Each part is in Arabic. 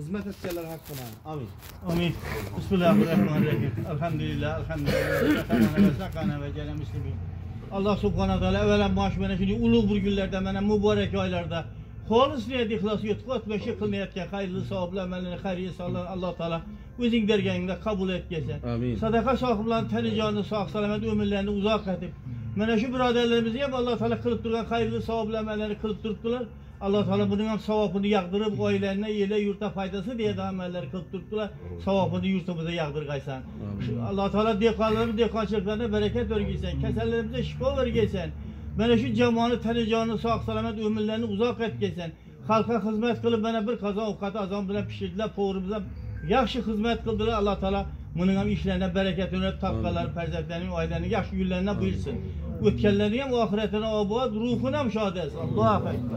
hizmet etkiler hakkına. Amin. Amin. Bismillahirrahmanirrahim. Elhamdülillah, elhamdülillah. Sakana ve cele müslimin. Allah subhanahu teala evvelen maaşmene şimdi ulu bir günlerde, mene mübarek aylarda halis niyet ihlas yutqat ve şekil niyetken hayırlı savablı amelini hayriye sağlar Allah Teala özün bergeninde kabul et gelsin. Amin. Sadaka sahiplerinin teni canını sağ selamet ömürlerini uzak edip mene şu biraderlerimizi hep Allah Teala kılıp durgan hayırlı savablı amelleri kılıp durdular. Allah Teala bunun hem savabını yağdırıp ailelerine, yele yurta faydası diye de amelleri kılıp durdular. Savabını yurtumuza yağdır gaysan. Allah Teala dekanları, dekançılıklarına bereket vergiysen, keserlerimize şifa vergiysen. Bana şu cemaatini, teni canını sağ selamet ömürlerini uzak et gelsen. Halka hizmet kılıp bana bir kazan avukatı azam bile pişirdiler, poğrumuza yaxşı hizmet kıldılar. Allah Teala bunun hem işlerine bereket verip tapkaları, perzeklerini, ailelerini, yaxşı günlerine buyursun. Ötkenlerini hem ahiretine abuat, ruhuna hem şahit etsin. Allah'a ekber.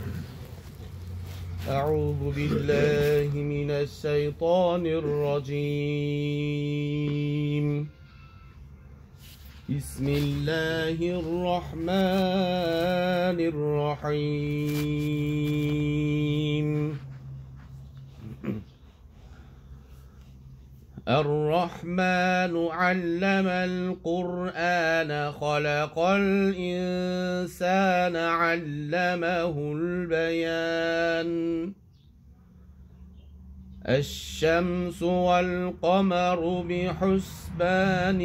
أعوذ بالله من الشيطان الرجيم بسم الله الرحمن الرحيم الرحمن علم القرآن خلق الإنسان علمه البيان الشمس والقمر بحسبان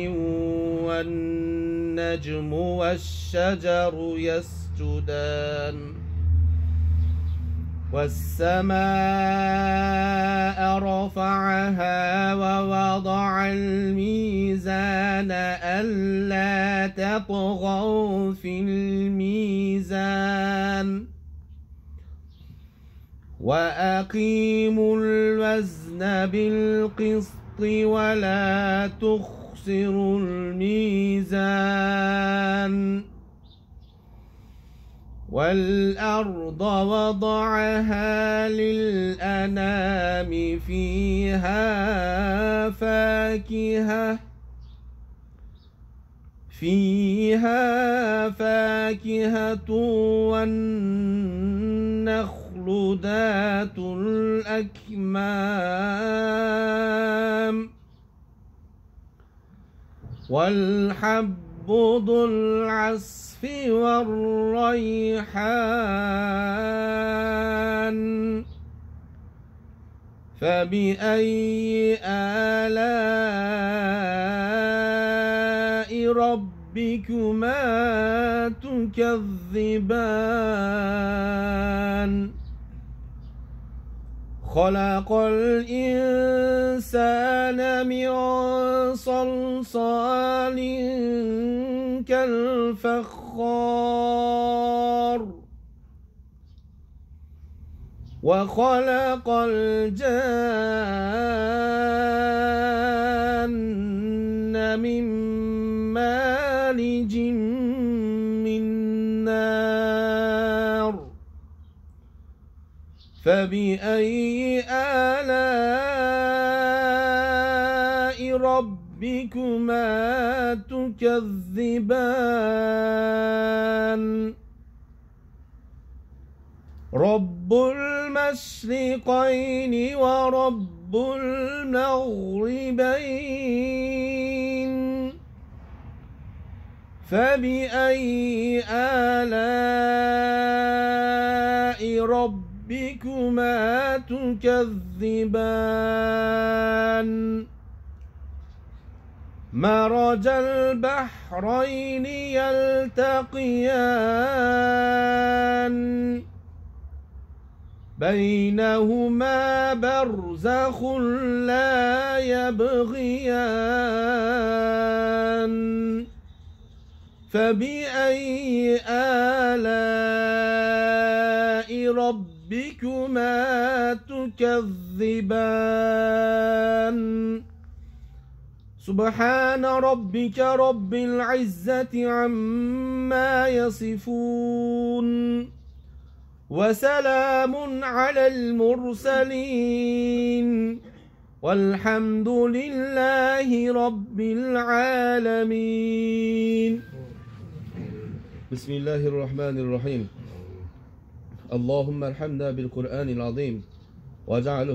والنجم والشجر يسجدان والسماء رفعها ووضع الميزان ألا تطغوا في الميزان وأقيموا الوزن بالقسط ولا تخسروا الميزان والأرض وضعها للأنام فيها فاكهة والنخل ذات الأكمام والحب ذو العصف والريحان فبأي آلاء ربكما تكذبان خلق الإنسان من صلصال كالفخار وخلق الجان من مارج من نار فبأي آلاء ربكما تكذبان رب المشرقين ورب المغربين فبأي آلاء ربكما تكذبان مرج البحرين يلتقيان بينهما برزخ لا يبغيان فبأي آلاء ربكما تكذبان سبحان ربك رب العزة عما يصفون وسلام على المرسلين والحمد لله رب العالمين. بسم الله الرحمن الرحيم. اللهم ارحمنا بالقرآن العظيم واجعله